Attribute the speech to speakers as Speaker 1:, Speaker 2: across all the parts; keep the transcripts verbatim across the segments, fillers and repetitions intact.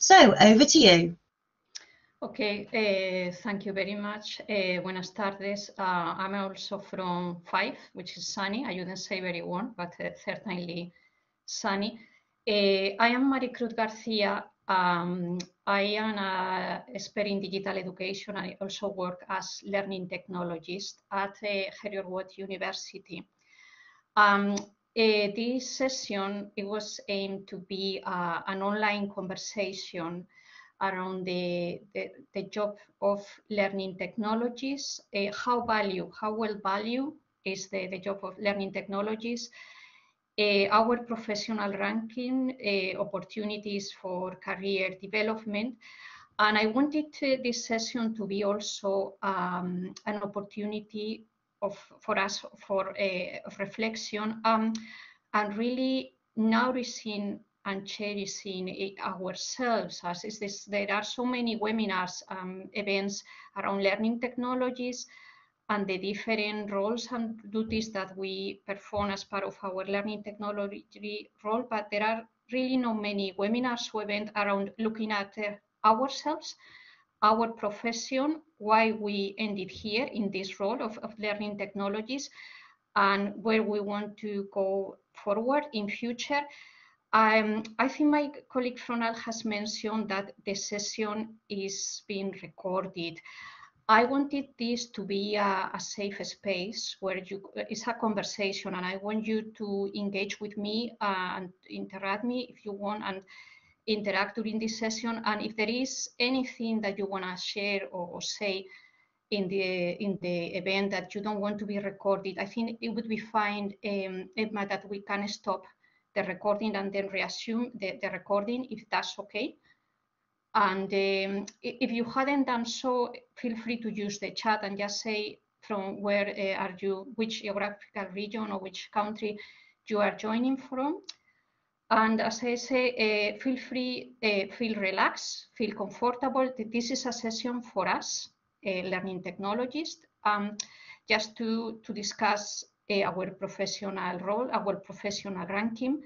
Speaker 1: So over to you.
Speaker 2: Okay, uh, thank you very much. Uh, buenas tardes. Uh, I'm also from Five, which is sunny. I wouldn't say very warm, but uh, certainly sunny. Uh, I am Maricruz Garcia. Um, I am an expert in digital education. I also work as learning technologist at uh, Heriot-Watt University. Um, uh, this session, it was aimed to be uh, an online conversation around the, the, the job of learning technologies, uh, how value, how well value is the, the job of learning technologies, uh, our professional ranking, uh, opportunities for career development. And I wanted to, this session to be also um, an opportunity of, for us for a reflection um, and really nourishing and cherishing ourselves. As is this, there are so many webinars, um, events around learning technologies and the different roles and duties that we perform as part of our learning technology role, but there are really not many webinars or events around looking at uh, ourselves, our profession, why we ended here in this role of, of learning technologies, and where we want to go forward in future. Um, I think my colleague Fronal has mentioned that the session is being recorded. I wanted this to be a, a safe space where you, it's a conversation, and I want you to engage with me uh, and interact me if you want, and interact during this session. And if there is anything that you want to share or, or say in the in the event that you don't want to be recorded, I think it would be fine, um, Emma, that we can stop the recording and then reassume the, the recording, if that's okay. And um, if you hadn't done so, feel free to use the chat and just say from where uh, are you, which geographical region or which country you are joining from. And as I say, uh, feel free, uh, feel relaxed, feel comfortable. This is a session for us, uh, learning technologists, um, just to, to discuss uh, our professional role, our professional ranking.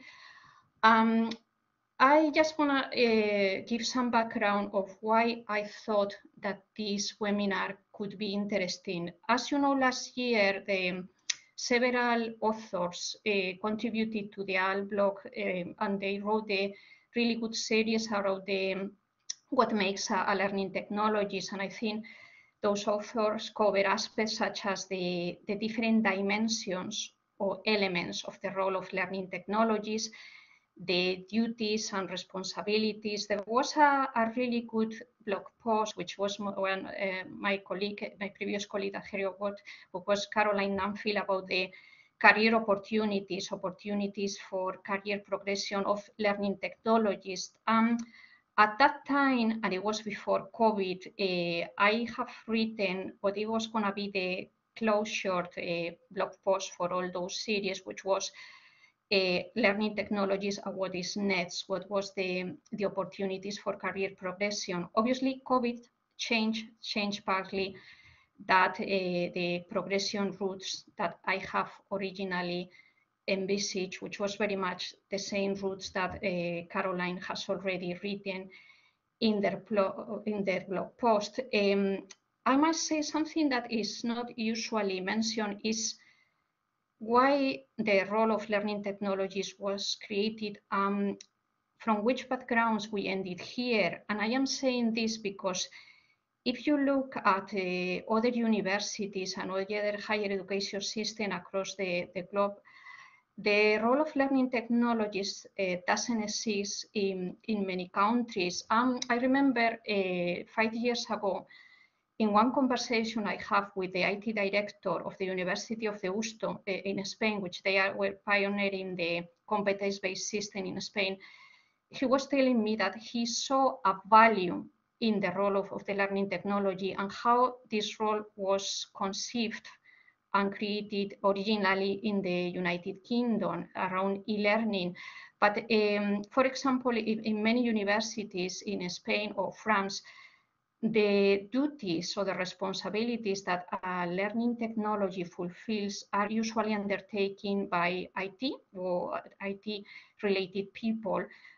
Speaker 2: Um, I just want to uh, give some background of why I thought that this webinar could be interesting. As you know, last year, the, several authors uh, contributed to the A L blog, uh, and they wrote a really good series around the, what makes a, a learning technologies. And I think those authors cover aspects such as the, the different dimensions or elements of the role of learning technologies, the duties and responsibilities. There was a, a really good blog post, which was when uh, my colleague, my previous colleague at Heriot-Watt, who was Caroline Namfield, about the career opportunities, opportunities for career progression of learning technologists. Um, at that time, and it was before COVID, uh, I have written what it was going to be the closure uh, blog post for all those series, which was Uh, learning technologies and what is next, what was the, the opportunities for career progression. Obviously, COVID changed, changed partly that uh, the progression routes that I have originally envisaged, which was very much the same routes that uh, Caroline has already written in their, in their blog post. Um, I must say something that is not usually mentioned is why the role of learning technologies was created, um, from which backgrounds we ended here. And I am saying this because if you look at uh, other universities and other higher education systems across the, the globe, the role of learning technologies uh, doesn't exist in, in many countries. Um, I remember uh, five years ago, in one conversation I have with the I T director of the University of Deusto in Spain, which they are, were pioneering the competence-based system in Spain, he was telling me that he saw a value in the role of, of the learning technology and how this role was conceived and created originally in the United Kingdom around e-learning. But um, for example, in, in many universities in Spain or France, the duties or the responsibilities that uh, learning technology fulfills are usually undertaken by I T or I T related people.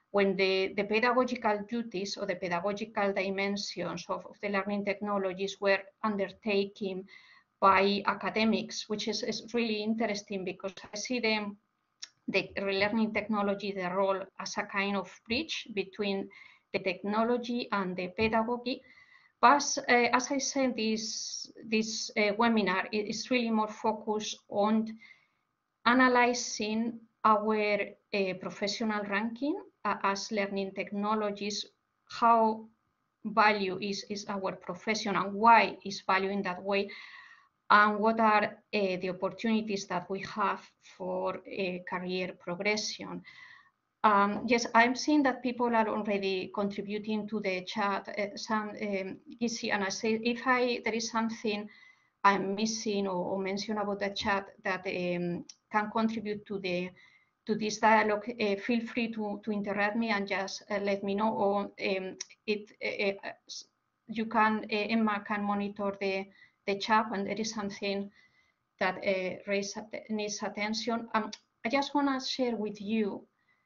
Speaker 2: when the, the pedagogical duties or the pedagogical dimensions of, of the learning technologies were undertaken by academics, which is, is really interesting because I see them, the learning technology, the role as a kind of bridge between the technology and the pedagogy. But uh, as I said, this, this uh, webinar is really more focused on analyzing our uh, professional ranking uh, as learning technologies, how value is, is our profession and why is value in that way, and what are uh, the opportunities that we have for uh, career progression. Um, yes, I'm seeing that people are already contributing to the chat. Uh, some um, easy, and I say if I there is something I'm missing or, or mention about the chat that um, can contribute to the to this dialogue, uh, feel free to to interrupt me and just uh, let me know. Or um, it uh, you can uh, Emma can monitor the the chat, and there is something that uh, raise, needs attention. Um, I just want to share with you.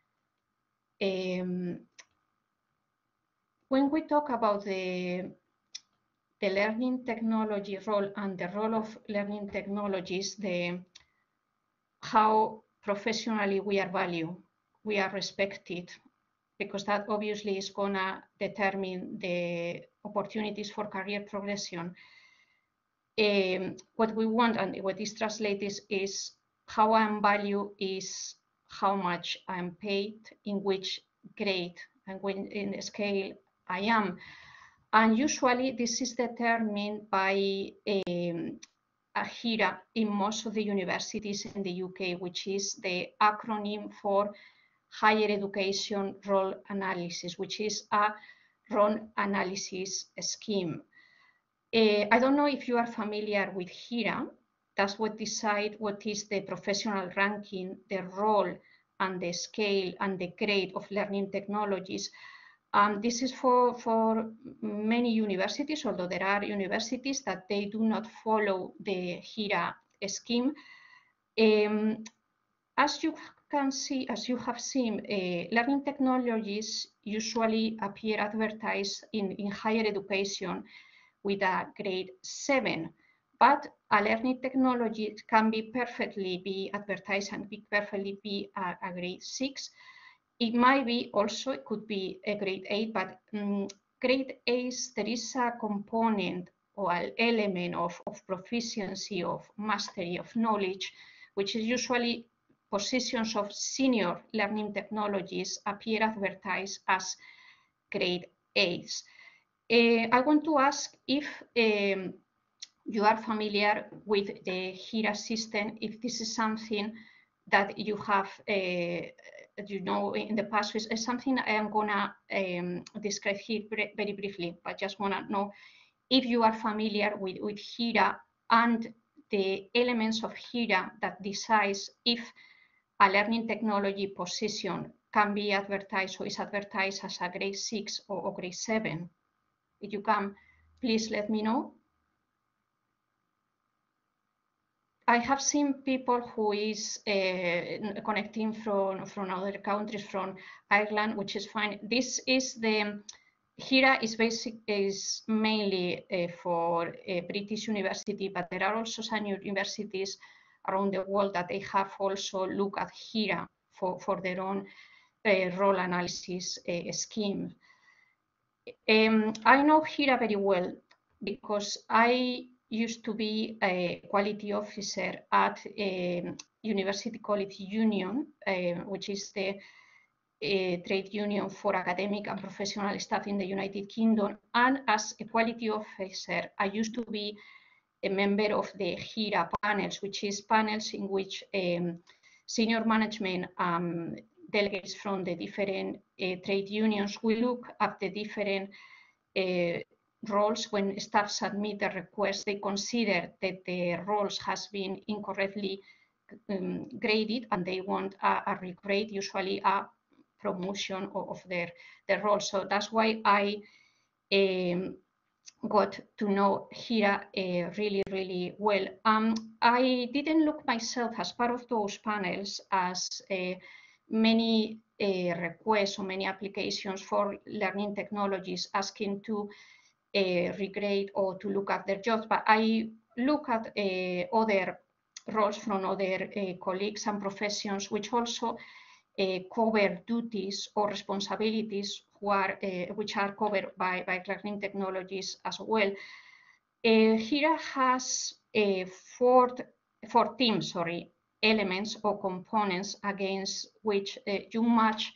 Speaker 2: Um, when we talk about the, the learning technology role and the role of learning technologies, the, how professionally we are valued, we are respected, because that obviously is going to determine the opportunities for career progression. Um, what we want and what is translated is, is how I'm valued is how much I'm paid, in which grade and when in the scale I am. And usually this is determined by um, a HERA in most of the universities in the U K, which is the acronym for Higher Education Role Analysis, which is a role analysis scheme. Uh, I don't know if you are familiar with HERA. That's what decide what is the professional ranking, the role and the scale and the grade of learning technologies. Um, this is for, for many universities, although there are universities that they do not follow the HERA scheme. Um, as you can see, as you have seen, uh, learning technologies usually appear advertised in, in higher education with a grade seven, but a learning technology can be perfectly be advertised and be perfectly be a, a grade six. It might be also, it could be a grade eight, but um, grade eight, there is a component or an element of, of proficiency, of mastery, of knowledge, which is usually positions of senior learning technologies appear advertised as grade eights. Uh, I want to ask if um, you are familiar with the HERA system, if this is something that you have, uh, you know, in the past, is something I am gonna um, describe here very briefly, but just wanna know if you are familiar with, with HERA and the elements of HERA that decides if a learning technology position can be advertised or is advertised as a grade six or, or grade seven. If you can, please let me know. I have seen people who is uh, connecting from, from other countries, from Ireland, which is fine. This is the, HERA is basic, is mainly uh, for a British university, but there are also some universities around the world that they have also looked at HERA for, for their own uh, role analysis uh, scheme. Um, I know HERA very well because I used to be a quality officer at a University College Union, uh, which is the uh, trade union for academic and professional staff in the United Kingdom. And as a quality officer, I used to be a member of the HERA panels, which is panels in which um, senior management um, delegates from the different uh, trade unions will look at the different uh, roles. When staff submit the request, they consider that the roles has been incorrectly um, graded and they want a, a regrade, usually a promotion of, of their, their role. So that's why I um, got to know HERA uh, really, really well. Um, I didn't look myself as part of those panels as uh, many uh, requests or many applications for learning technologies asking to uh, regrade or to look at their jobs. But I look at uh, other roles from other uh, colleagues and professions which also uh, cover duties or responsibilities who are, uh, which are covered by, by learning technologies as well. Uh, HERA has uh, four, fourteen sorry, elements or components against which uh, you match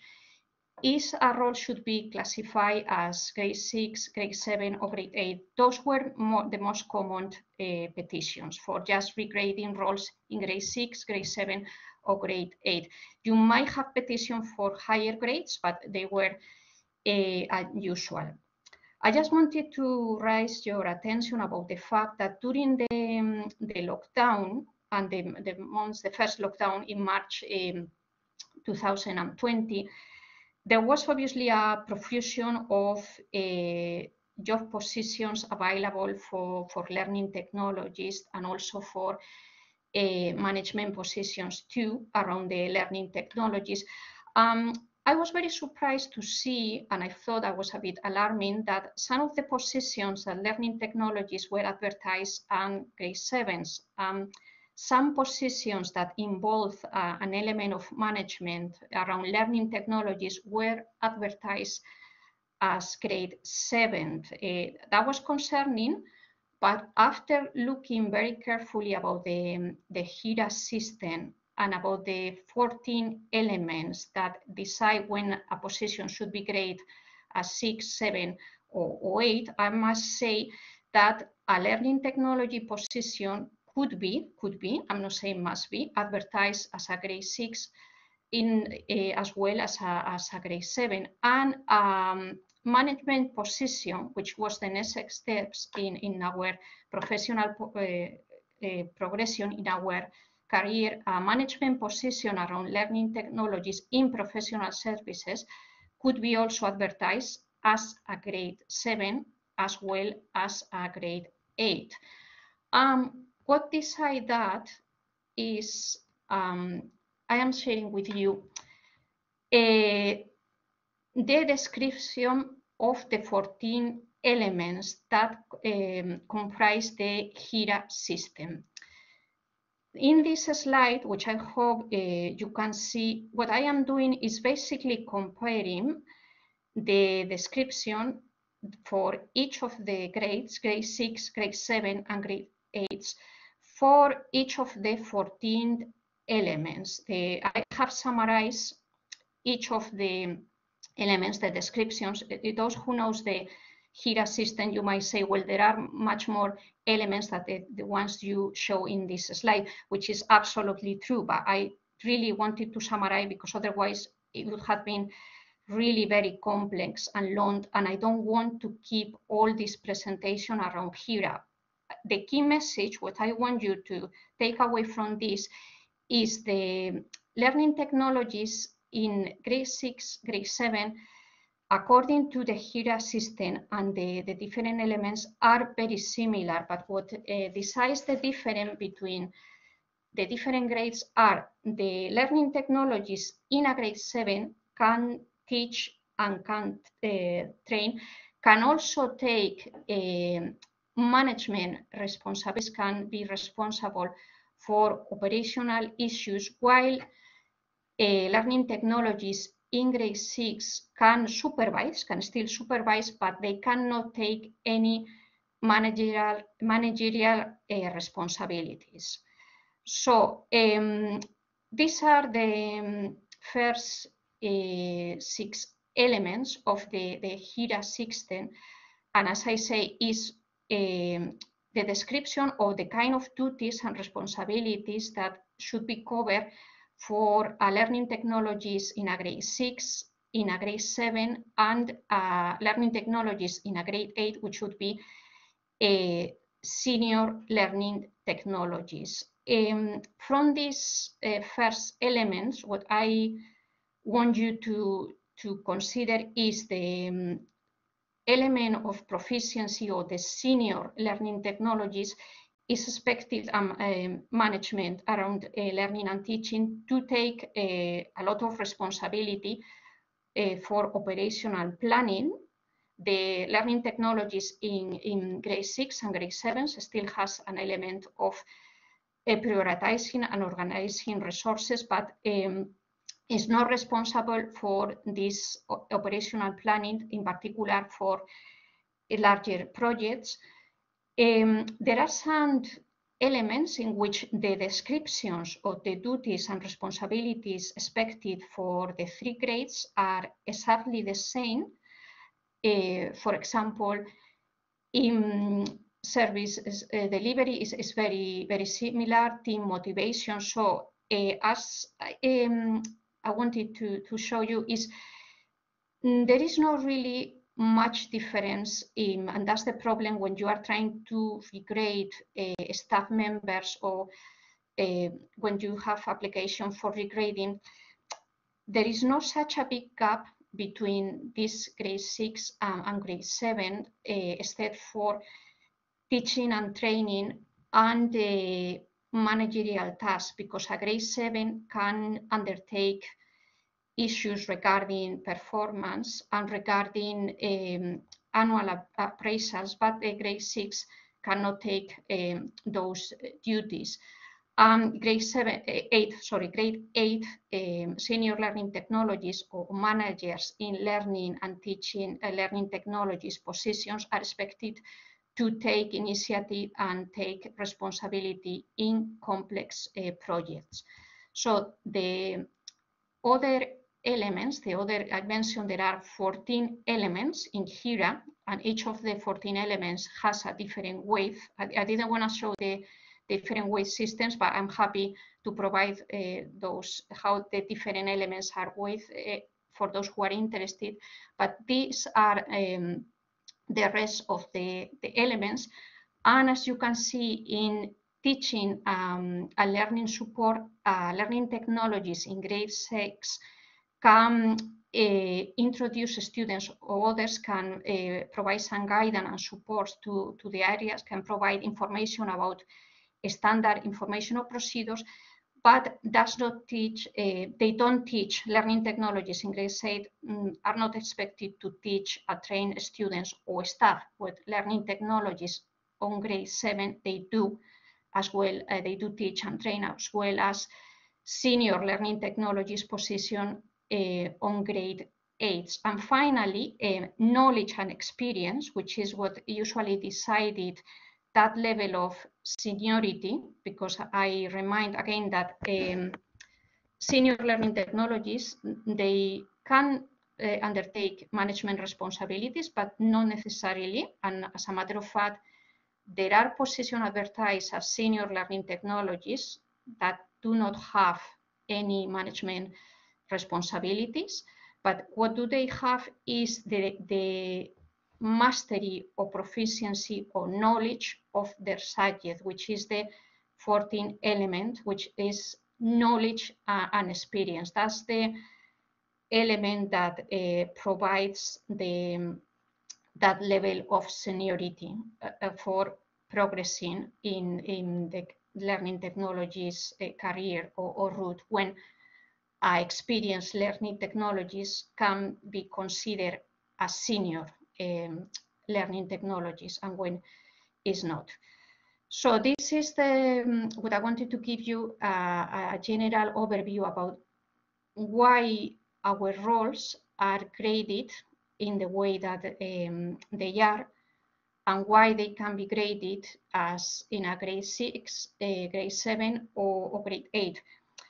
Speaker 2: is a role should be classified as grade six, grade seven, or grade eight. Those were more, the most common uh, petitions for just regrading roles in grade six, grade seven, or grade eight. You might have petitions for higher grades, but they were uh, unusual. I just wanted to raise your attention about the fact that during the, um, the lockdown and the, the months, the first lockdown in March um, two thousand twenty, there was obviously a profusion of uh, job positions available for, for learning technologists and also for uh, management positions too around the learning technologies. Um, I was very surprised to see, and I thought that was a bit alarming, that some of the positions that learning technologies were advertised on grade sevens. Um, some positions that involve uh, an element of management around learning technologies were advertised as grade seven. Uh, that was concerning, but after looking very carefully about the, the HERA system and about the fourteen elements that decide when a position should be graded as six, seven, or, or eight, I must say that a learning technology position could be, could be, I'm not saying must be, advertised as a grade six in uh, as well as a, as a grade seven. And um, management position, which was the next steps in, in our professional uh, uh, progression in our career, a management position around learning technologies in professional services could be also advertised as a grade seven as well as a grade eight. Um, what decide that is, um, I am sharing with you uh, the description of the fourteen elements that um, comprise the HERA system. In this slide, which I hope uh, you can see, what I am doing is basically comparing the description for each of the grades, grade six, grade seven, and grade eight, for each of the fourteen elements. The, I have summarized each of the elements, the descriptions. Those who knows the HERA system, you might say, well, there are much more elements than the, the ones you show in this slide, which is absolutely true. But I really wanted to summarize because otherwise it would have been really very complex and long, and I don't want to keep all this presentation around HERA. The key message, what I want you to take away from this, is the learning technologies in grade six, grade seven, according to the HERA system and the, the different elements are very similar, but what uh, decides the difference between the different grades are the learning technologies in a grade seven can teach and can uh, train, can also take uh, management responsibilities, can be responsible for operational issues, while uh, learning technologies in grade six can supervise, can still supervise, but they cannot take any managerial, managerial uh, responsibilities. So um, these are the um, first uh, six elements of the, the HERA system. And as I say, is um, the description of the kind of duties and responsibilities that should be covered for uh, learning technologies in a grade six, in a grade seven, and uh, learning technologies in a grade eight, which would be a senior learning technologies. Um, from these uh, first elements, what I want you to, to consider is the um, element of proficiency or the senior learning technologies is expected um, um, management around uh, learning and teaching to take a, a lot of responsibility uh, for operational planning. The learning technologies in, in grade six and grade seven still has an element of uh, prioritizing and organizing resources, but um, is not responsible for this operational planning, in particular for larger projects. Um, there are some elements in which the descriptions of the duties and responsibilities expected for the three grades are exactly the same. Uh, for example, in service uh, delivery is, is very, very similar, team motivation. So uh, as um, I wanted to, to show you is mm, there is not really much difference in, and that's the problem when you are trying to regrade uh, staff members or uh, when you have application for regrading. There is not such a big gap between this grade six um, and grade seven, uh, except for teaching and training and the managerial tasks, because a grade seven can undertake issues regarding performance and regarding um, annual appraisals, but the grade six cannot take um, those duties. Um, grade seven, eight, sorry, grade eight um, senior learning technologies or managers in learning and teaching uh, learning technologies positions are expected to take initiative and take responsibility in complex uh, projects. So the other elements, the other, I mentioned there are fourteen elements in HERA, and each of the fourteen elements has a different weight. I, I didn't want to show the different weight systems, but I'm happy to provide uh, those, how the different elements are weight uh, for those who are interested. But these are um, the rest of the, the elements. And as you can see in teaching um, and learning support, uh, learning technologies in grade six can uh, introduce students, or others can uh, provide some guidance and support to, to the areas, can provide information about standard informational procedures, but does not teach, uh, they don't teach learning technologies in grade eight, um, are not expected to teach or train students or staff with learning technologies on grade seven. They do as well, uh, they do teach and train as well as senior learning technologies position uh, on grade eight. And finally, uh, knowledge and experience, which is what usually decided that level of seniority, because I remind again that um, senior learning technologies, they can uh, undertake management responsibilities, but not necessarily. And as a matter of fact, there are positions advertised as senior learning technologies that do not have any management responsibilities. But what do they have is the, the mastery or proficiency or knowledge of their subject, which is the fourteenth element, which is knowledge uh, and experience. That's the element that uh, provides the that level of seniority uh, for progressing in, in the learning technologies uh, career or, or route, when uh, experienced learning technologies can be considered as senior um, learning technologies, and when is not. So this is the um, what I wanted to give you uh, a general overview about why our roles are graded in the way that um, they are, and why they can be graded as in a grade six, uh, grade seven, or, or grade eight.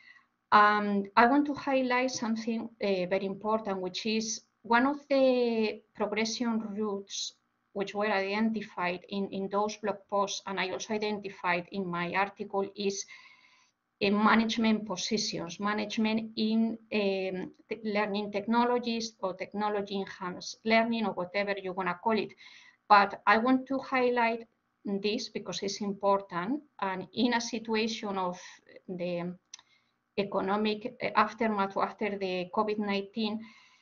Speaker 2: Um, I want to highlight something uh, very important, which is one of the progression routes which were identified in, in those blog posts, and I also identified in my article, is in management positions, management in um, learning technologies or technology enhanced learning, or whatever you want to call it. But I want to highlight this because it's important, and in a situation of the economic aftermath after the COVID nineteen,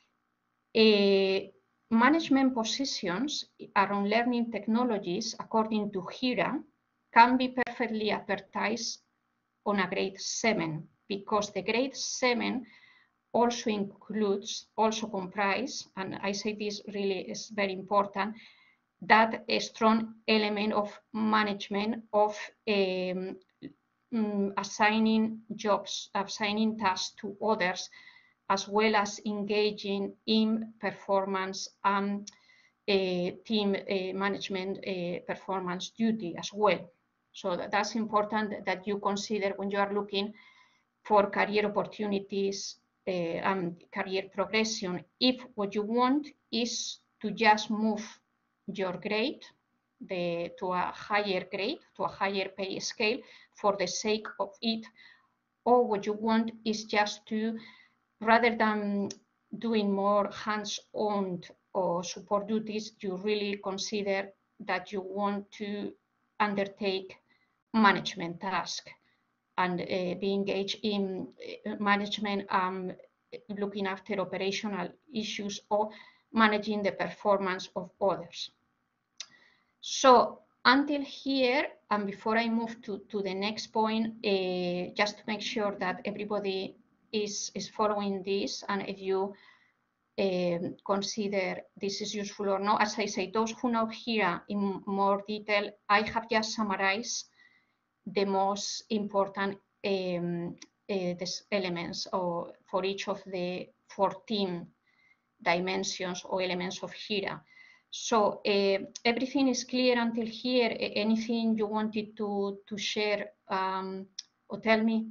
Speaker 2: uh, management positions around learning technologies, according to HERA, can be perfectly advertised on a grade seven, because the grade seven also includes, also comprise, and I say this really is very important, that a strong element of management, of um, um, assigning jobs, assigning tasks to others, as well as engaging in performance and uh, team uh, management uh, performance duty as well. So that, that's important that you consider when you are looking for career opportunities uh, and career progression. If what you want is to just move your grade the, to a higher grade, to a higher pay scale for the sake of it, or what you want is just to, rather than doing more hands-on or support duties, you really consider that you want to undertake management tasks and uh, be engaged in management, um, looking after operational issues or managing the performance of others. So until here, and before I move to, to the next point, uh, just to make sure that everybody is, is following this, and if you um, consider this is useful or not, as I say, those who know here in more detail, I have just summarized the most important um, uh, elements or for each of the fourteen dimensions or elements of HERA. So uh, everything is clear until here. Anything you wanted to, to share um, or tell me?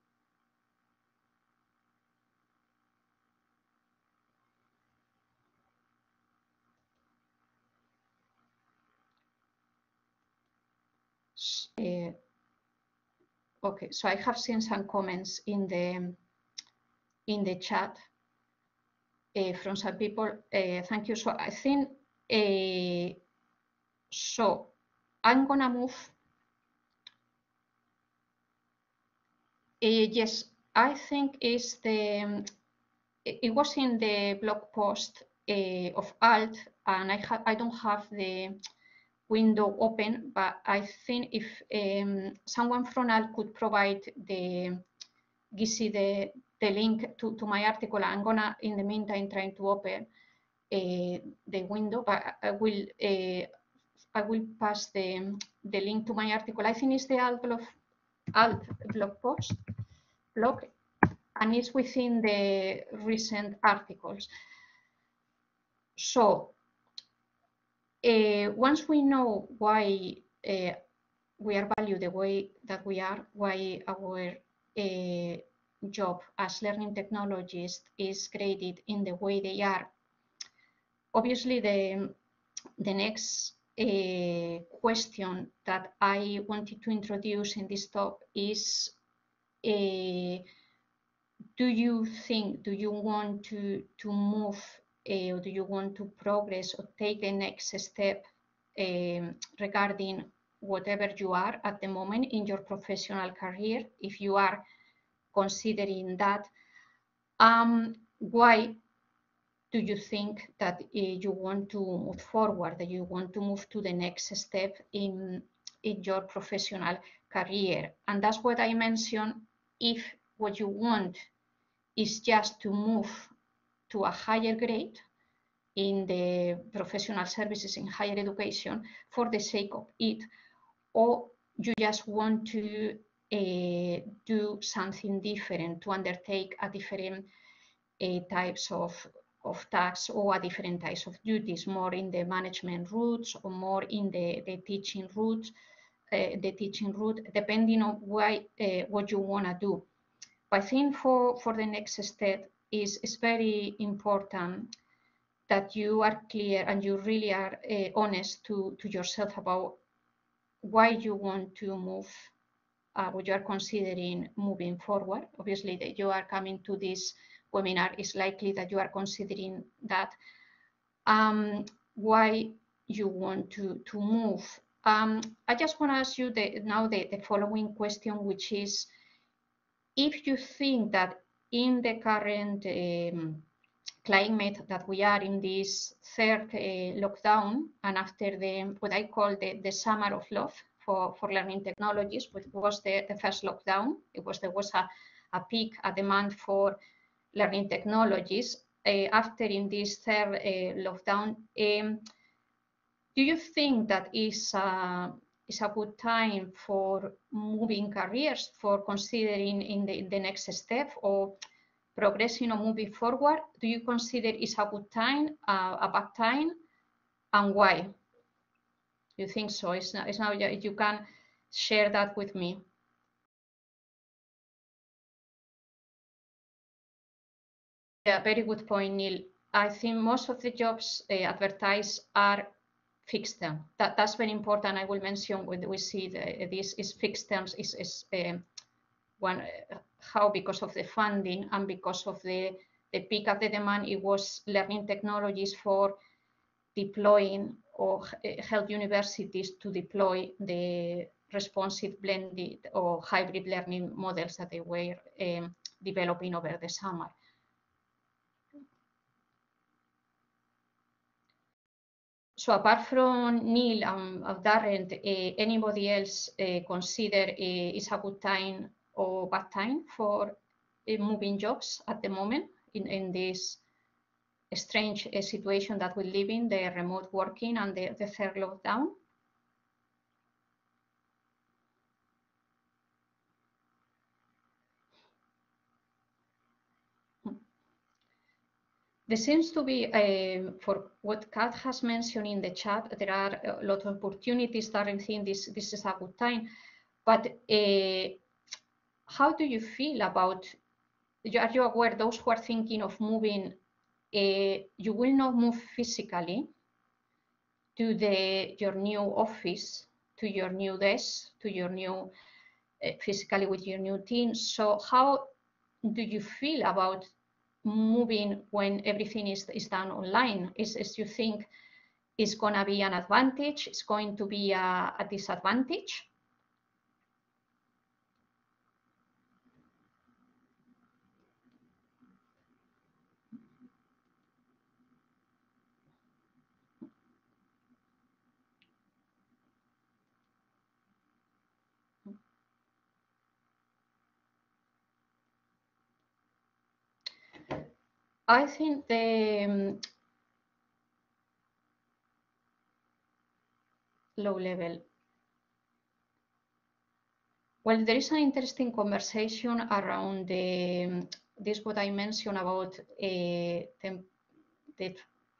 Speaker 2: Uh, okay, so I have seen some comments in the in the chat uh, from some people. Uh, thank you. So I think uh, so. I'm gonna move. Uh, yes, I think is the. Um, it was in the blog post uh, of Alt, and I have I don't have the window open, but I think if um, someone from Alt could provide the Gizzy the the link to, to my article, I'm gonna in the meantime trying to open uh, the window, but I will uh, I will pass the the link to my article. I think it's the Alt blog Alt blog post blog, and it's within the recent articles. So uh, once we know why uh, we are valued the way that we are, why our uh, job as learning technologists is graded in the way they are, obviously the, the next uh, question that I wanted to introduce in this talk is, uh, do you think, do you want to, to move uh, or do you want to progress or take the next step um, regarding whatever you are at the moment in your professional career? If you are considering that, um, why do you think that uh, you want to move forward, that you want to move to the next step in, in your professional career? And that's what I mentioned. If what you want is just to move to a higher grade in the professional services in higher education for the sake of it, or you just want to uh, do something different, to undertake a different uh, types of, of tasks or a different types of duties, more in the management routes or more in the, the teaching routes, uh, the teaching route, depending on why, uh, what you want to do. But I think for, for the next step is, is very important that you are clear and you really are uh, honest to, to yourself about why you want to move, uh, what you are considering moving forward. Obviously, that you are coming to this webinar, it's likely that you are considering that. Um, why you want to, to move. Um, I just want to ask you the, now the, the following question, which is, if you think that in the current um, climate that we are in this third uh, lockdown, and after the what I call the, the summer of love for, for learning technologies, which was the, the first lockdown. It was there was a, a peak, a demand for learning technologies. Uh, after in this third uh, lockdown, um, do you think that is a, is a good time for moving careers, for considering in the, in the next step, or progressing or moving forward? Do you consider it's a good time, uh, a bad time, and why? You think so? It's not, it's now you can share that with me. Yeah, very good point, Neil. I think most of the jobs uh, advertised are fixed term. That, that's very important. I will mention when we see the, this is fixed terms is, is um, one, uh, how because of the funding and because of the, the peak of the demand, it was learning technologies for deploying or help universities to deploy the responsive blended or hybrid learning models that they were um, developing over the summer. So apart from Neil and Darren, uh, anybody else uh, consider uh, it's a good time or bad time for uh, moving jobs at the moment in, in this strange uh, situation that we live in, the remote working and the, the third lockdown? There seems to be, uh, for what Kat has mentioned in the chat, there are a lot of opportunities that I think this, this is a good time. But uh, how do you feel about, are you aware those who are thinking of moving, uh, you will not move physically to the your new office, to your new desk, to your new, uh, physically with your new team. So how do you feel about moving when everything is, is done online? Is, is you think it's going to be an advantage? It's going to be a, a disadvantage? I think the um, low level. Well, there is an interesting conversation around the, um, this what I mentioned about uh, the, the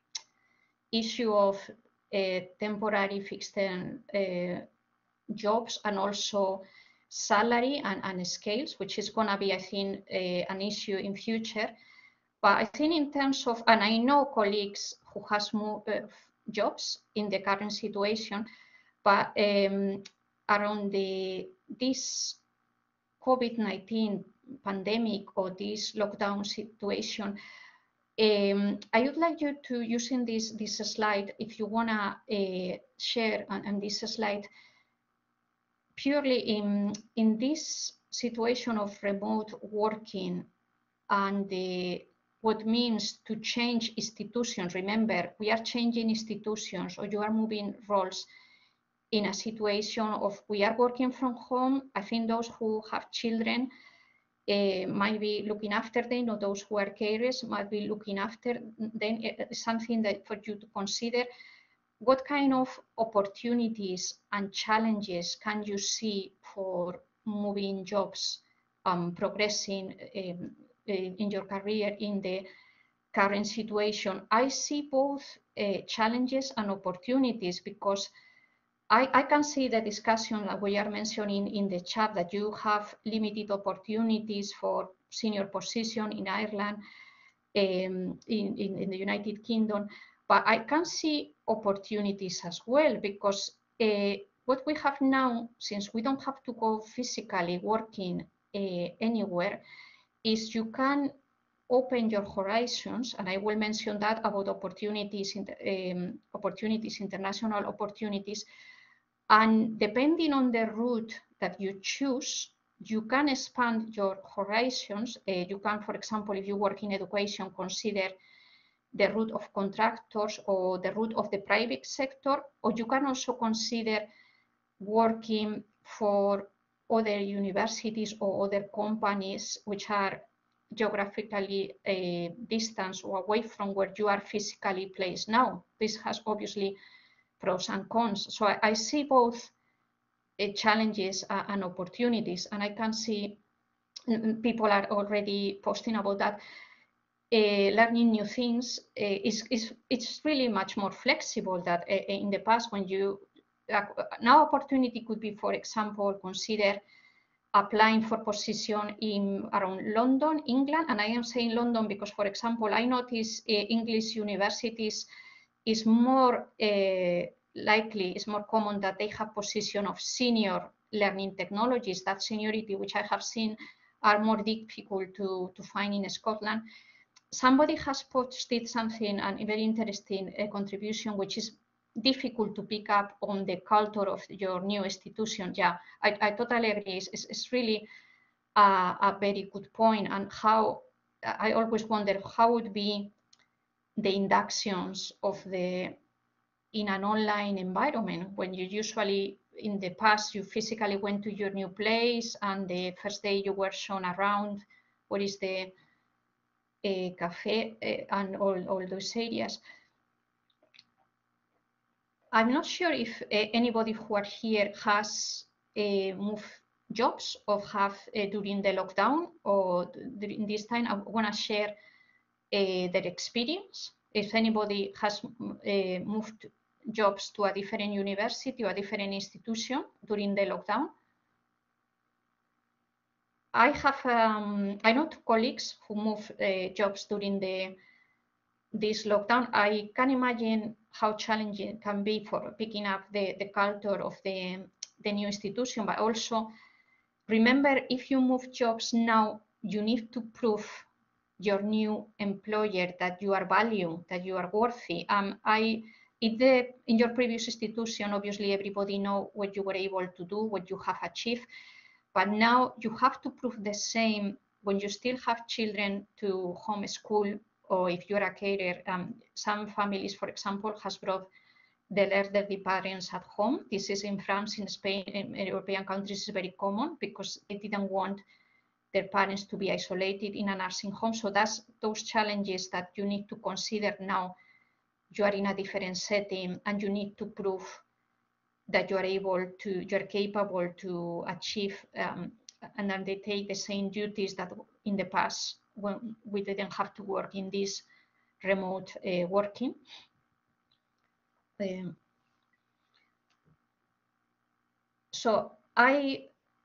Speaker 2: issue of uh, temporary fixed term uh, jobs and also salary and, and scales, which is going to be, I think, uh, an issue in future. But I think in terms of, and I know colleagues who has moved uh, jobs in the current situation, but um, around the this COVID nineteen pandemic or this lockdown situation, um, I would like you to, using this, this slide, if you want to uh, share on, on this slide, purely in, in this situation of remote working and the, what means to change institutions. Remember, we are changing institutions, or you are moving roles in a situation of we are working from home. I think those who have children uh, might be looking after them, or those who are carers might be looking after them. It's something that for you to consider. What kind of opportunities and challenges can you see for moving jobs, um, progressing um, in your career in the current situation? I see both uh, challenges and opportunities, because I, I can see the discussion that we are mentioning in the chat, that you have limited opportunities for senior position in Ireland, um, in, in, in the United Kingdom. But I can see opportunities as well, because uh, what we have now, since we don't have to go physically working uh, anywhere, is you can open your horizons, and I will mention that about opportunities, in the, um, opportunities, international opportunities, and depending on the route that you choose, you can expand your horizons. Uh, you can, for example, if you work in education, consider the route of contractors or the route of the private sector, or you can also consider working for other universities or other companies which are geographically uh, distant or away from where you are physically placed now. This has obviously pros and cons. So I, I see both uh, challenges uh, and opportunities, and I can see people are already posting about that. Uh, learning new things uh, is, is it's really much more flexible than uh, in the past when you uh, now opportunity could be, for example, consider applying for position in around London, England, and I am saying London because, for example, I notice uh, English universities is more uh, likely, it's more common that they have position of senior learning technologies. That seniority, which I have seen, are more difficult to, to find in Scotland. Somebody has posted something, and a very interesting uh, contribution, which is difficult to pick up on the culture of your new institution. Yeah, I, I totally agree. It's, it's really a, a very good point, and how I always wonder how would be the inductions of the in an online environment when you usually in the past you physically went to your new place and the first day you were shown around what is the a cafe uh, and all, all those areas. I'm not sure if uh, anybody who are here has uh, moved jobs or have uh, during the lockdown or during this time. I want to share uh, their experience. If anybody has uh, moved jobs to a different university or a different institution during the lockdown. I have, um, I know two colleagues who moved uh, jobs during the this lockdown. I can imagine how challenging it can be for picking up the, the culture of the, the new institution, but also remember, if you move jobs now, you need to prove your new employer that you are valued, that you are worthy. Um, I, in, the, in your previous institution, obviously everybody know what you were able to do, what you have achieved, but now you have to prove the same when you still have children to homeschool, or if you're a carer. Um, some families, for example, has brought the elderly parents at home. This is in France, in Spain, in European countries is very common because they didn't want their parents to be isolated in a nursing home. So that's those challenges that you need to consider now. You are in a different setting and you need to prove that you are able to, you're capable to achieve um, and undertake the same duties that in the past when we didn't have to work in this remote uh, working. Um, so I,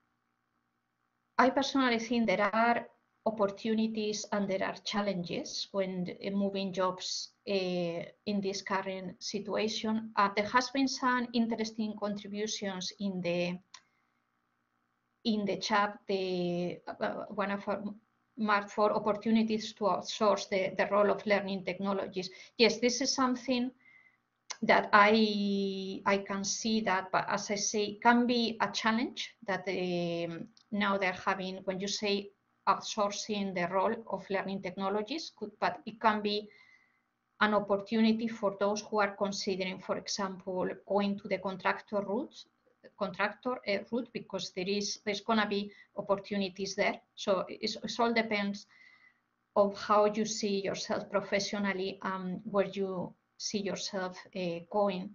Speaker 2: I personally think there are opportunities and there are challenges when uh, moving jobs uh, in this current situation. Uh, there has been some interesting contributions in the in the chat. The uh, one of our marked for opportunities to outsource the, the role of learning technologies. Yes, this is something that I I can see that, but as I say, can be a challenge that um, now they're having when you say outsourcing the role of learning technologies, could, but it can be an opportunity for those who are considering, for example, going to the contractor route, contractor uh, route, because there is there's gonna be opportunities there. So it's, it all depends on how you see yourself professionally and where you see yourself uh, going.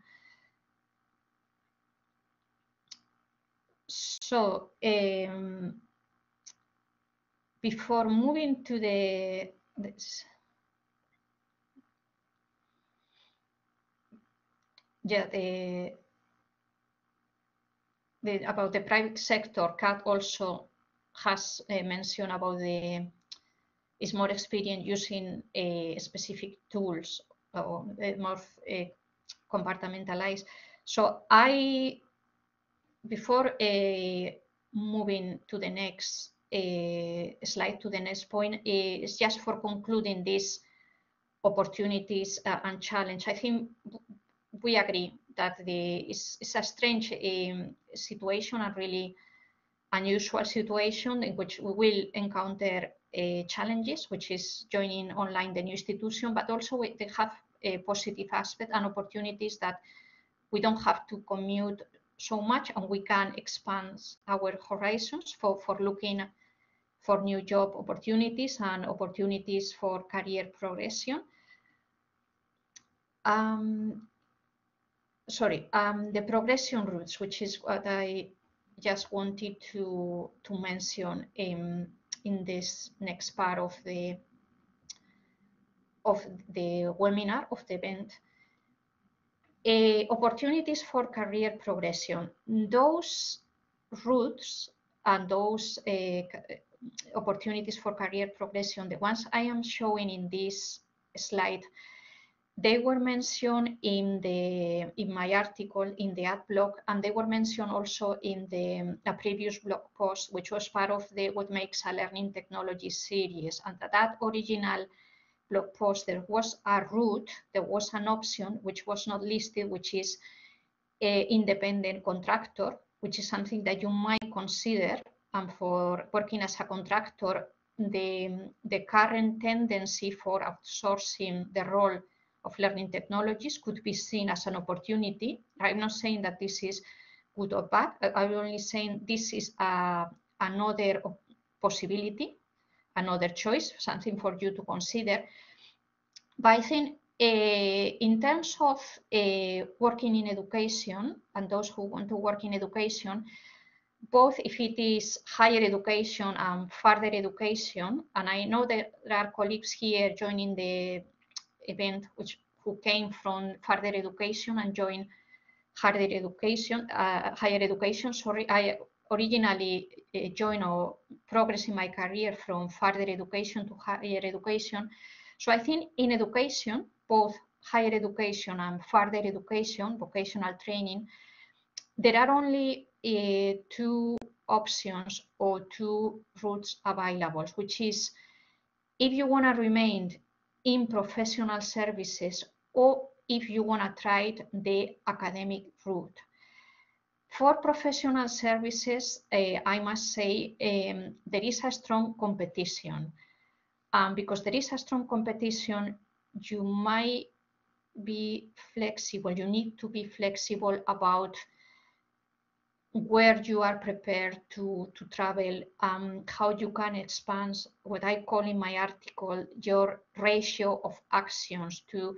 Speaker 2: So um, before moving to the this, yeah the, the about the private sector, Kat also has uh, mentioned about the is more experienced using uh, specific tools or uh, more uh, compartmentalized. So I before uh, moving to the next uh, slide, to the next point, uh, is just for concluding these opportunities uh, and challenge. I think we agree that the it's, it's a strange um, situation, a really unusual situation in which we will encounter uh, challenges, which is joining online the new institution, but also we, they have a positive aspect and opportunities that we don't have to commute so much, and we can expand our horizons for, for looking for new job opportunities and opportunities for career progression. Um, sorry, um, the progression routes, which is what I just wanted to, to mention in, in this next part of the, of the webinar, of the event. Uh, opportunities for career progression. Those routes and those uh, opportunities for career progression, the ones I am showing in this slide, they were mentioned in the in my article in the ad blog, and they were mentioned also in the a previous blog post, which was part of the What Makes a Learning Technology series. And that original blog post, there was a route, there was an option which was not listed, which is a independent contractor, which is something that you might consider. And for working as a contractor, the, the current tendency for outsourcing the role of learning technologies could be seen as an opportunity. I'm not saying that this is good or bad. I'm only saying this is a, another possibility, another choice, something for you to consider. But I think uh, in terms of uh, working in education, and those who want to work in education, both if it is higher education and further education, and I know that there are colleagues here joining the event which who came from further education and joined higher education, uh, higher education, sorry, I originally uh, joined or progressed in my career from further education to higher education. So I think in education, both higher education and further education, vocational training, there are only uh, two options or two routes available, which is if you want to remain in professional services or if you want to try the academic route. For professional services, uh, I must say um, there is a strong competition. Um, because there is a strong competition, you might be flexible. You need to be flexible about where you are prepared to, to travel, um, how you can expand what I call in my article your ratio of actions to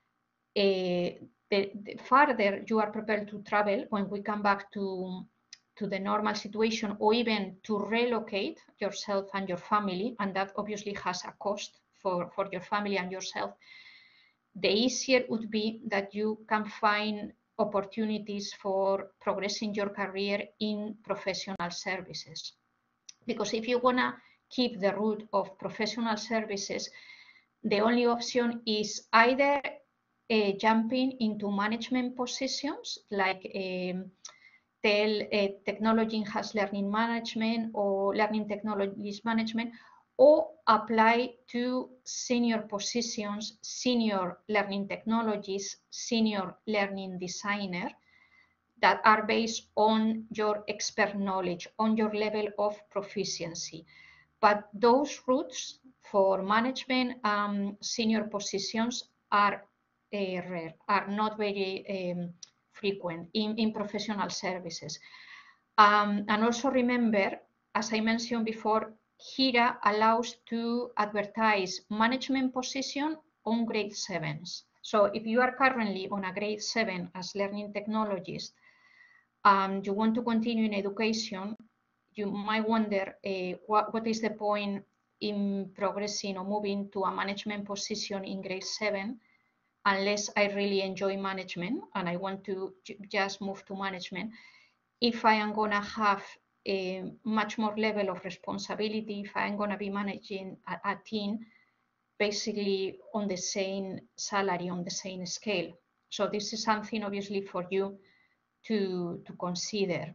Speaker 2: uh, the, the farther you are prepared to travel when we come back to, to the normal situation, or even to relocate yourself and your family, and that obviously has a cost for, for your family and yourself, the easier it would be that you can find opportunities for progressing your career in professional services. Because if you want to keep the route of professional services, the only option is either uh, jumping into management positions like um, TEL, uh, Technology Enhanced Learning Management or Learning Technologies Management, or apply to senior positions, senior learning technologies, senior learning designer, that are based on your expert knowledge, on your level of proficiency. But those routes for management um, senior positions are uh, rare, are not very um, frequent in, in professional services. Um, and also remember, as I mentioned before, HERA allows to advertise management position on grade sevens. So if you are currently on a grade seven as learning technologist, and um, you want to continue in education, you might wonder uh, what, what is the point in progressing or moving to a management position in grade seven, unless I really enjoy management and I want to just move to management. If I am going to have a much more level of responsibility, if I'm going to be managing a, a team, basically on the same salary, on the same scale. So this is something obviously for you to, to consider.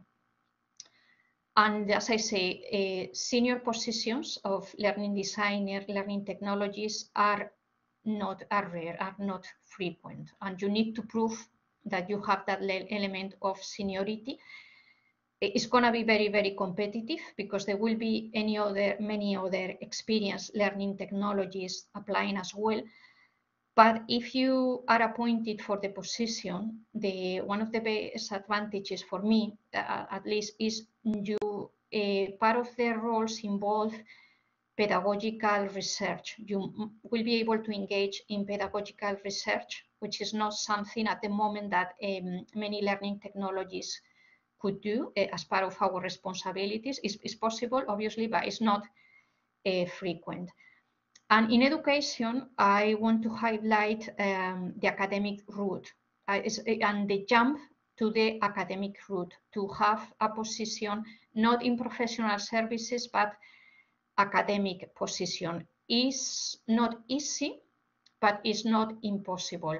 Speaker 2: And as I say, uh, senior positions of learning designer, learning technologies are not are rare, are not frequent. And you need to prove that you have that element of seniority. It's going to be very, very competitive because there will be any other, many other experienced learning technologies applying as well. But if you are appointed for the position, the one of the best advantages for me, uh, at least, is you uh, part of the roles involve pedagogical research. You will be able to engage in pedagogical research, which is not something at the moment that um, many learning technologies could do uh, as part of our responsibilities. It's, it's possible, obviously, but it's not uh, frequent. And in education, I want to highlight um, the academic route uh, and the jump to the academic route, to have a position not in professional services, but academic position. Is not easy, but it's not impossible.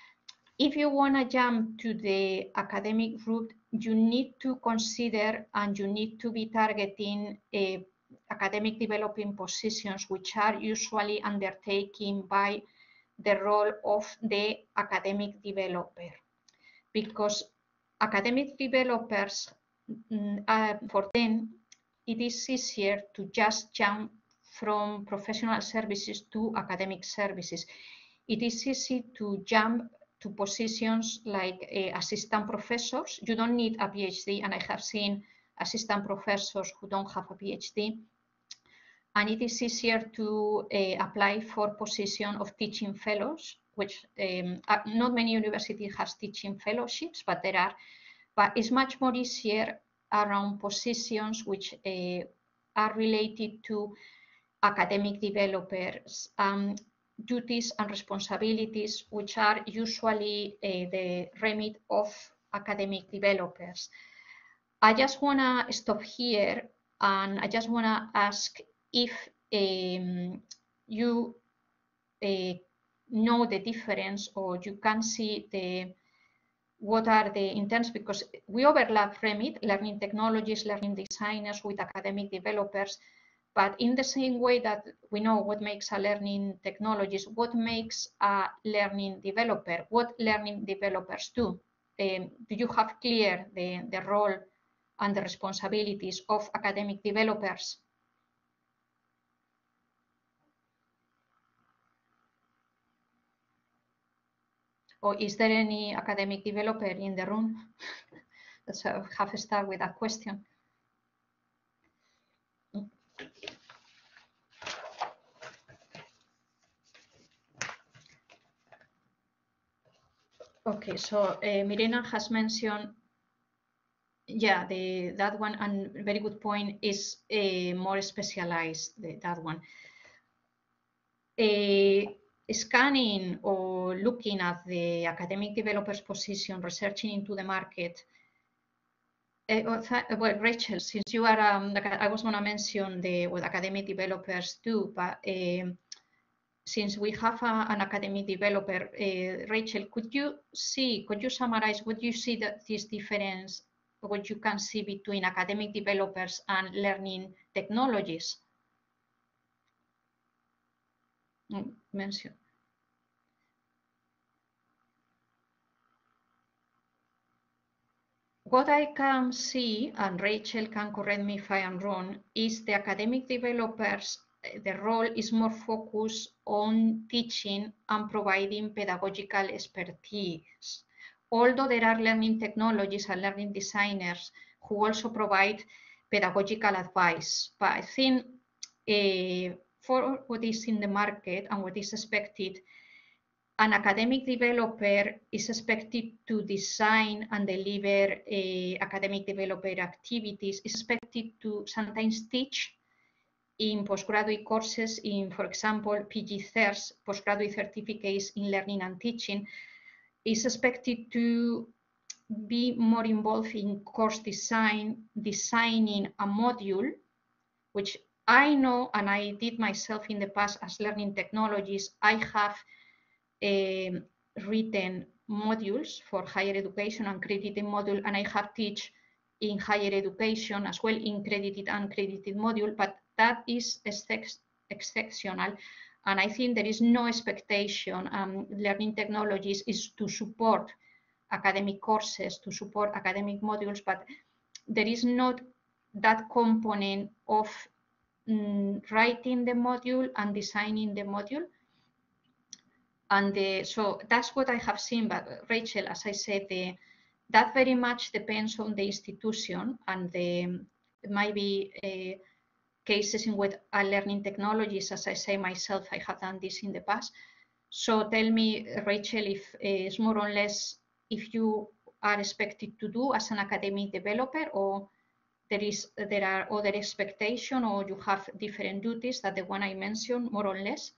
Speaker 2: If you want to jump to the academic route, you need to consider and you need to be targeting a academic developing positions, which are usually undertaken by the role of the academic developer, because academic developers, uh, for them, it is easier to just jump from professional services to academic services. It is easy to jump to positions like uh, assistant professors. You don't need a PhD, and I have seen assistant professors who don't have a PhD. And it is easier to uh, apply for position of teaching fellows, which um, are, not many universities has teaching fellowships, but there are. But it's much more easier around positions which uh, are related to academic developers, um, duties and responsibilities, which are usually uh, the remit of academic developers. I just want to stop here, and I just want to ask if um, you uh, know the difference, or you can see the what are the intents, because we overlap remit, learning technologies, learning designers, with academic developers. But in the same way that we know what makes a learning technologist, what makes a learning developer, what learning developers do? Um, do you have clear the, the role and the responsibilities of academic developers? Or is there any academic developer in the room? Let's have a start with that question. Okay, so uh, Mirena has mentioned, yeah, the that one, and very good point, is uh, more specialized, the, that one. Uh, scanning or looking at the academic developers position, researching into the market. Uh, well, Rachel, since you are, um, I was going to mention the what academic developers do, but um, since we have a, an academic developer, uh, Rachel, could you see, could you summarize what you see that this difference, what you can see between academic developers and learning technologies? Mm, mention. What I can see, and Rachel can correct me if I am wrong, is the academic developers, the role is more focused on teaching and providing pedagogical expertise. Although there are learning technologies and learning designers who also provide pedagogical advice. But I think uh, for what is in the market and what is expected, an academic developer is expected to design and deliver uh, academic developer activities, is expected to sometimes teach in postgraduate courses, in, for example, P G CERS, postgraduate certificates in learning and teaching, is expected to be more involved in course design, designing a module, which I know, and I did myself in the past as learning technologies. I have uh, written modules for higher education and credited module, and I have teach in higher education as well in credited and credited module, but that is exceptional. And I think there is no expectation. Um, learning technologies is to support academic courses, to support academic modules, but there is not that component of mm, writing the module and designing the module. And the, so that's what I have seen. But Rachel, as I said, the, that very much depends on the institution, and the maybe uh, cases in which are learning technologies. As I say myself, I have done this in the past. So tell me, Rachel, if uh, it's more or less if you are expected to do as an academic developer, or there is there are other expectations, or you have different duties that the one I mentioned, more or less.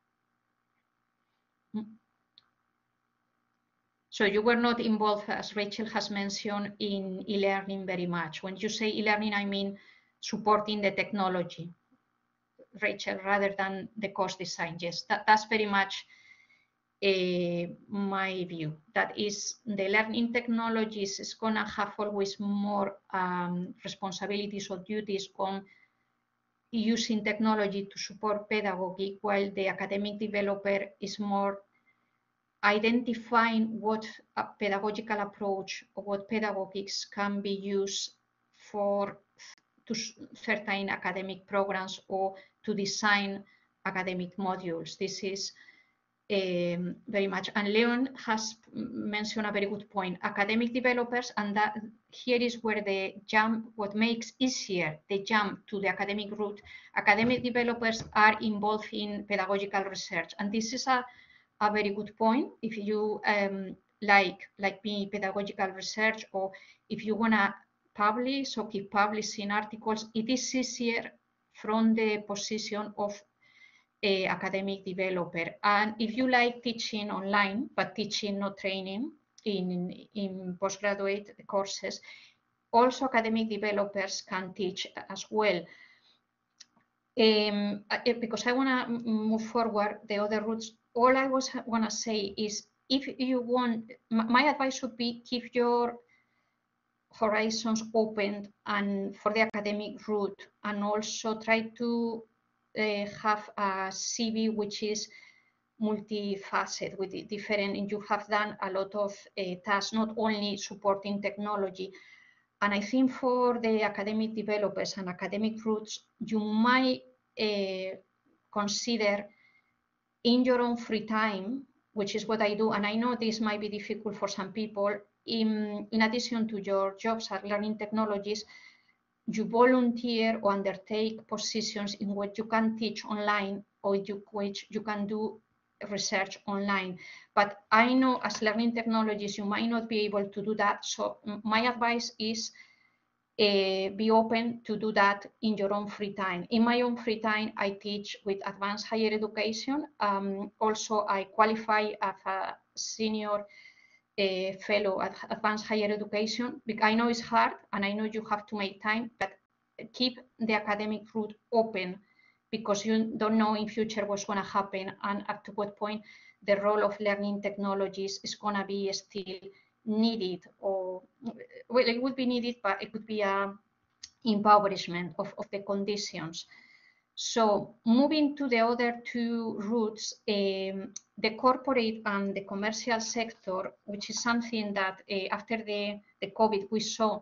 Speaker 2: So you were not involved, as Rachel has mentioned, in e-learning very much. When you say e-learning, I mean supporting the technology, Rachel, rather than the course design. Yes, that, that's very much uh, my view. That is, the learning technologies is going to have always more um, responsibilities or duties on using technology to support pedagogy, while the academic developer is more identifying what a pedagogical approach or what pedagogics can be used for to certain academic programs or to design academic modules. This is um, very much, and Leon has mentioned a very good point, academic developers, and that here is where the jump, what makes easier the jump to the academic route. Academic developers are involved in pedagogical research, and this is a a very good point. If you um, like like me, pedagogical research, or if you want to publish or keep publishing articles, it is easier from the position of a academic developer. And if you like teaching online, but teaching, not training, in, in postgraduate courses, also academic developers can teach as well. Um, because I want to move forward the other routes, all I was want to say is, if you want, my advice would be keep your horizons open and for the academic route, and also try to uh, have a C V which is multifaceted with different, and you have done a lot of uh, tasks, not only supporting technology. And I think for the academic developers and academic routes, you might uh, consider in your own free time, which is what I do, and I know this might be difficult for some people, in, in addition to your jobs at learning technologies, you volunteer or undertake positions in which you can teach online, or you, which you can do research online. But I know as learning technologies, you might not be able to do that. So my advice is uh, be open to do that in your own free time. In my own free time, I teach with advanced higher education. Um, also, I qualify as a senior uh, fellow at advanced higher education. I know it's hard, and I know you have to make time, but keep the academic route open, because you don't know in future what's going to happen, and up to what point the role of learning technologies is going to be still needed, or well, it would be needed, but it would be a impoverishment of, of the conditions. So moving to the other two routes, um, the corporate and the commercial sector, which is something that uh, after the, the COVID we saw,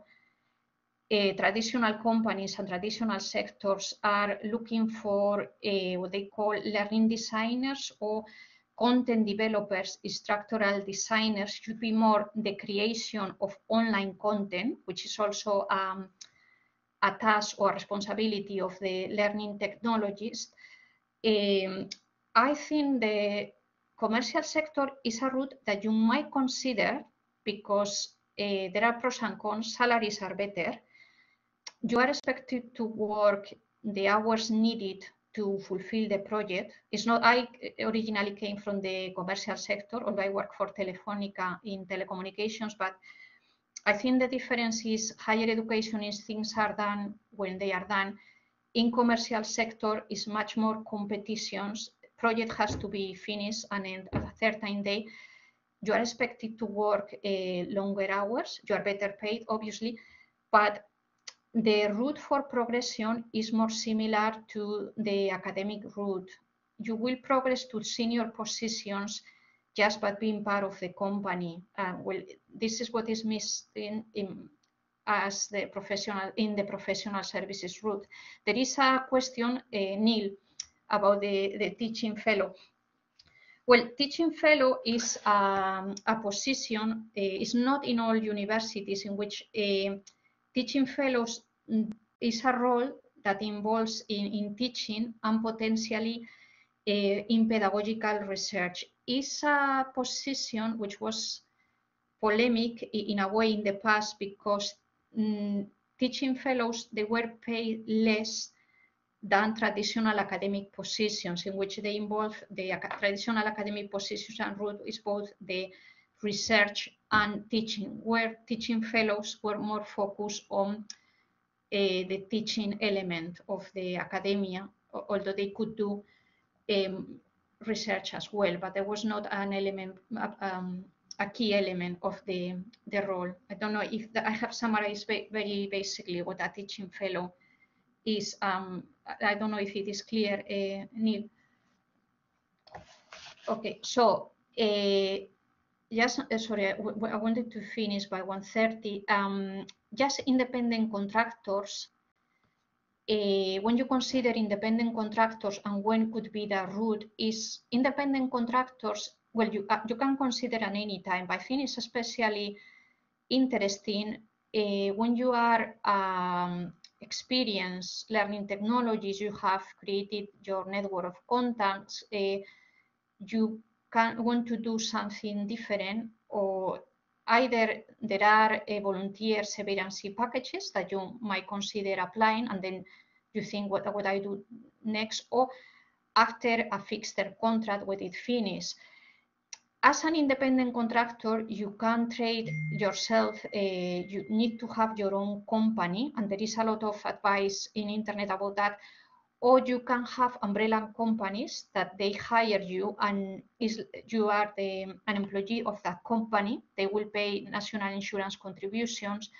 Speaker 2: Uh, traditional companies and traditional sectors are looking for uh, what they call learning designers or content developers. Structural designers should be more the creation of online content, which is also um, a task or a responsibility of the learning technologists. Um, I think the commercial sector is a route that you might consider, because uh, there are pros and cons. Salaries are better. You are expected to work the hours needed to fulfill the project. It's not, I originally came from the commercial sector, although I work for Telefonica in telecommunications, but I think the difference is higher education is things are done when they are done. In commercial sector is much more competitions. Project has to be finished, and at a certain day, you are expected to work uh, longer hours. You are better paid, obviously, but the route for progression is more similar to the academic route. You will progress to senior positions just by being part of the company. Uh, well, this is what is missing in, as the professional in the professional services route. There is a question, uh, Neil, about the, the teaching fellow. Well, teaching fellow is um, a position, uh, it's not in all universities in which uh, teaching fellows is a role that involves in, in teaching and potentially uh, in pedagogical research. It's a position which was polemic in a way in the past because um, teaching fellows, they were paid less than traditional academic positions, in which they involve the traditional academic positions and route is both the research and teaching, where teaching fellows were more focused on uh, the teaching element of the academia, although they could do um, research as well, but there was not an element, um, a key element of the, the role. I don't know if the, I have summarized very basically what a teaching fellow is. um, I don't know if it is clear, uh, Neil. Okay, so uh, just uh, sorry, I, I wanted to finish by one thirty. Um, just independent contractors. Uh, when you consider independent contractors and when could be the route, is independent contractors. Well, you uh, you can consider at any time, but I think it's especially interesting uh, when you are um, experienced learning technologies, you have created your network of contacts, uh, you can want to do something different, or either there are uh, volunteer severance packages that you might consider applying, and then you think, what, what I do next, or after a fixed term contract when it finishes. As an independent contractor, you can trade yourself. Uh, you need to have your own company, and there is a lot of advice in internet about that. Or you can have umbrella companies that they hire you, and is you are the, an employee of that company. They will pay national insurance contributions.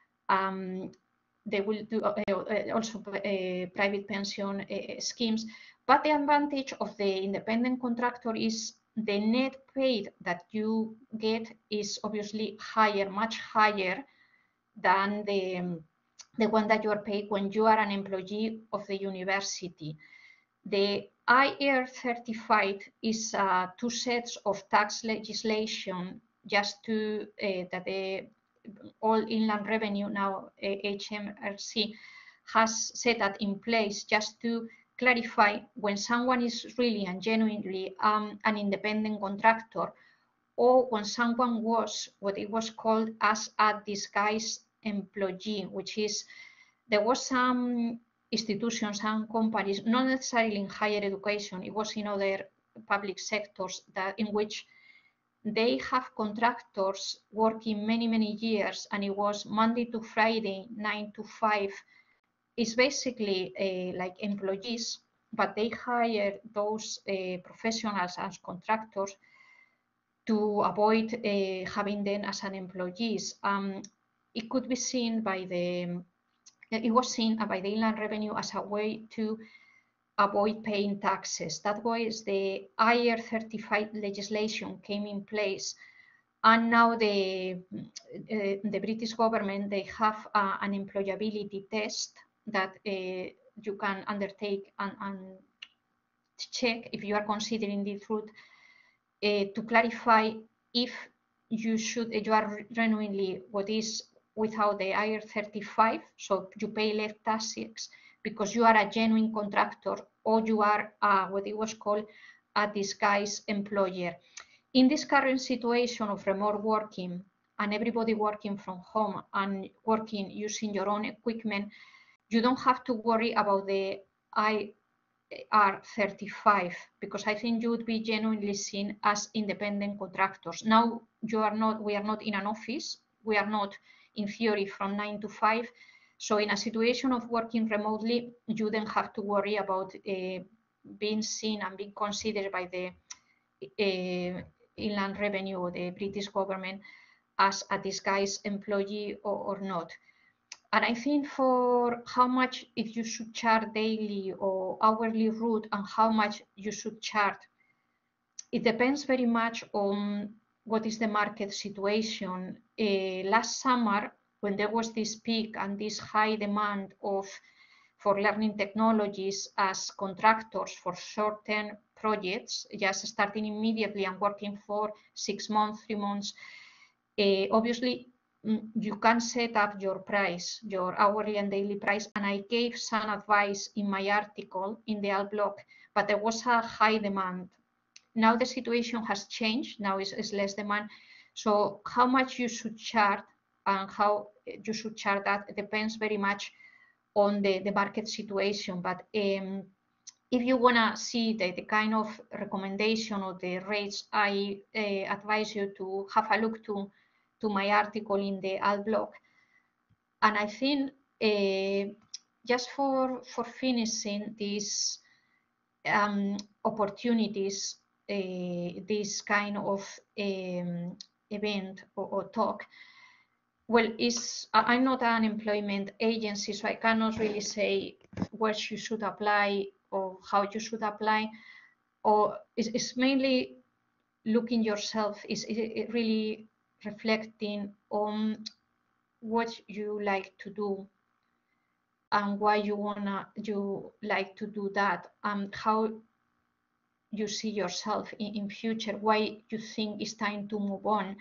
Speaker 2: Um, they will do uh, also uh, private pension uh, schemes. But the advantage of the independent contractor is the net paid that you get is obviously higher, much higher than the, the one that you are paid when you are an employee of the university. The I R thirty-five is uh, two sets of tax legislation just to uh, that the all inland revenue now uh, H M R C has set that in place just to clarify when someone is really and genuinely um, an independent contractor, or when someone was what it was called as a disguised employee, which is there was some institutions and companies, not necessarily in higher education, it was in other public sectors, that in which they have contractors working many, many years, and it was Monday to Friday, nine to five. It's basically uh, like employees, but they hire those uh, professionals as contractors to avoid uh, having them as an employees. Um, it could be seen by the, it was seen by the Inland Revenue as a way to avoid paying taxes. That was the I R thirty-five legislation came in place, and now the uh, the British government, they have uh, an employability test that uh, you can undertake and, and check if you are considering this route uh, to clarify if you should you are genuinely what is without the I R thirty-five, so you pay less taxes because you are a genuine contractor, or you are uh, what it was called a disguised employer. In this current situation of remote working and everybody working from home and working using your own equipment, you don't have to worry about the I R thirty-five, because I think you would be genuinely seen as independent contractors. Now you are not, we are not in an office, we are not in theory from nine to five. So in a situation of working remotely, you don't have to worry about uh, being seen and being considered by the uh, Inland Revenue or the British government as a disguised employee or, or not. And I think for how much, if you should charge daily or hourly route and how much you should charge, it depends very much on what is the market situation. Uh, last summer, when there was this peak and this high demand of for learning technologies as contractors for short-term projects, just starting immediately and working for six months, three months, uh, obviously you can set up your price, your hourly and daily price. And I gave some advice in my article in the Alt blog, but there was a high demand. Now the situation has changed. Now it's, it's less demand. So how much you should charge and how you should charge that depends very much on the, the market situation. But um, if you want to see the, the kind of recommendation or the rates, I uh, advise you to have a look to, to my article in the Alt blog. And I think uh, just for, for finishing these um, opportunities, uh, this kind of um, event or, or talk, well, is I'm not an employment agency, so I cannot really say where you should apply or how you should apply. Or it's, it's mainly looking yourself, is it really reflecting on what you like to do and why you wanna you like to do that, and how you see yourself in, in future, why you think it's time to move on.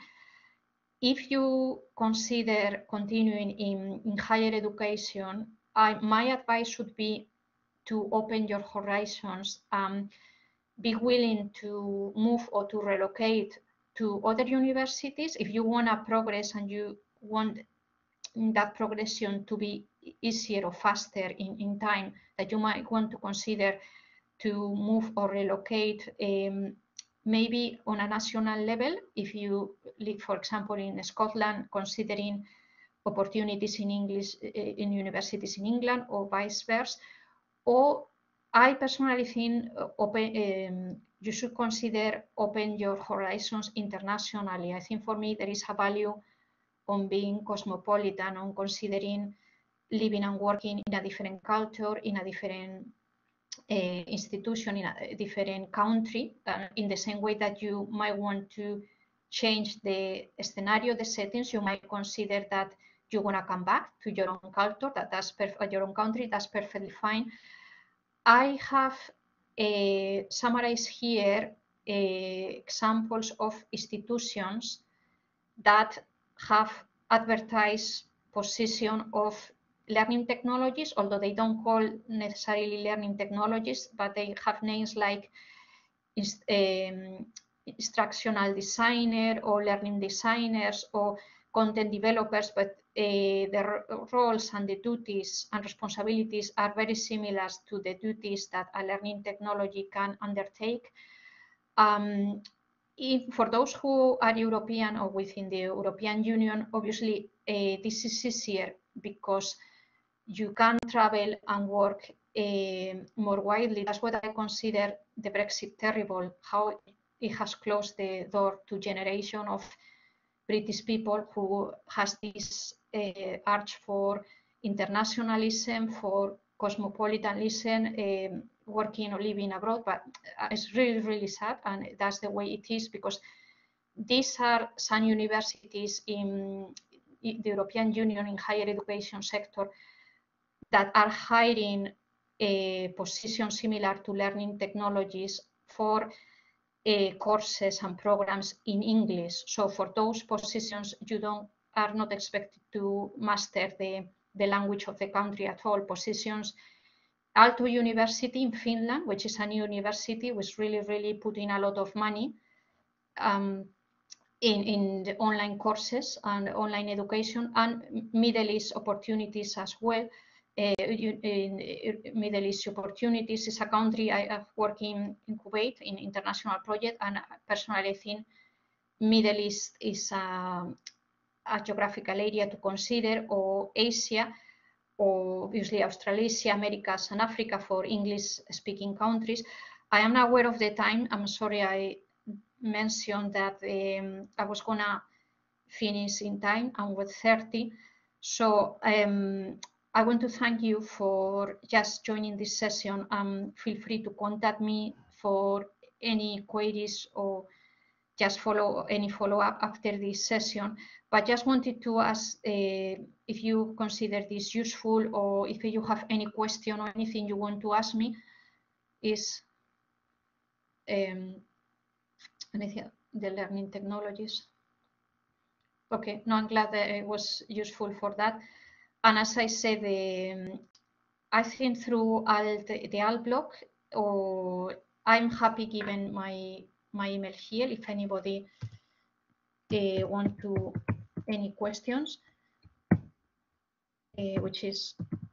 Speaker 2: If you consider continuing in, in higher education, I, my advice should be to open your horizons, um, be willing to move or to relocate to other universities if you want to progress and you want that progression to be easier or faster in, in time, that you might want to consider to move or relocate, um, maybe on a national level, if you live, for example, in Scotland, considering opportunities in English in universities in England or vice versa. Or I personally think open, um, you should consider open your horizons internationally. I think for me there is a value on being cosmopolitan, on considering living and working in a different culture, in a different uh, institution, in a different country, uh, in the same way that you might want to change the scenario, the settings, you might consider that you want to come back to your own culture, that that's perf- your own country, that's perfectly fine. I have uh, summarized here uh, examples of institutions that have advertised position of learning technologies, although they don't call necessarily learning technologies, but they have names like um, instructional designer or learning designers or content developers, but uh, the roles and the duties and responsibilities are very similar to the duties that a learning technology can undertake. Um, if, for those who are European or within the European Union, obviously uh, this is easier because you can travel and work uh, more widely. That's what I consider the Brexit terrible, how it has closed the door to generation of British people who has this uh, urge for internationalism, for cosmopolitanism, um, working or living abroad. But it's really, really sad, and that's the way it is, because these are some universities in the European Union in higher education sector that are hiring a position similar to learning technologies for uh, courses and programs in English. So for those positions, you don't are not expected to master the, the language of the country at all. Positions, Aalto University in Finland, which is a new university, was really, really putting a lot of money um, in, in the online courses and online education, and Middle East opportunities as well. Uh, in Middle East opportunities is a country I have worked in, in Kuwait in international project, and personally I think Middle East is a, a geographical area to consider, or Asia, or obviously Australasia, Americas and Africa for English speaking countries. I am aware of the time. I'm sorry I mentioned that um, I was gonna finish in time and with thirty. So um, I want to thank you for just joining this session. Um, feel free to contact me for any queries or just follow any follow-up after this session. But just wanted to ask uh, if you consider this useful, or if you have any question or anything you want to ask me. Is um, anything, the learning technologies. Okay, no, I'm glad that it was useful for that. And as I said, the, I think through Alt, the Alt block, or I'm happy giving my my email here if anybody uh, want to any questions, uh, which is,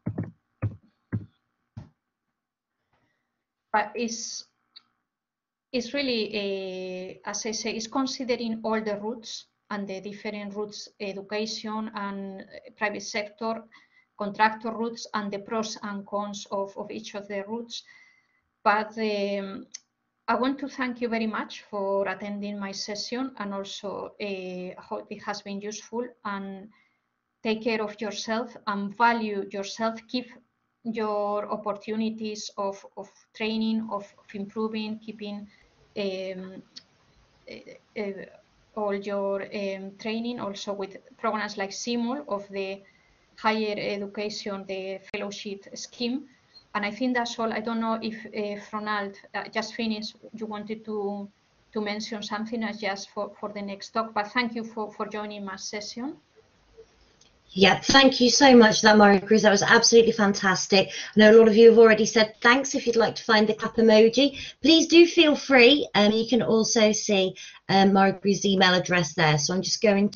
Speaker 2: but is it's really, uh, as I say, it's considering all the routes and the different routes, education and private sector, contractor routes, and the pros and cons of, of each of the routes. But um, I want to thank you very much for attending my session, and also uh, hope it has been useful. And take care of yourself and value yourself. Keep your opportunities of, of training, of, of improving, keeping um, uh, uh, all your um, training, also with programs like CIMUL of the higher education, the fellowship scheme. And I think that's all. I don't know if uh, Ronald, uh, just finished, you wanted to to mention something as just for, for the next talk, but thank you for, for joining my session.
Speaker 1: Yeah, thank you so much for that, Maria Cruz. That was absolutely fantastic. I know a lot of you have already said thanks. If you'd like to find the clap emoji, please do feel free. Um, you can also see um, Maria Cruz's email address there. So I'm just going to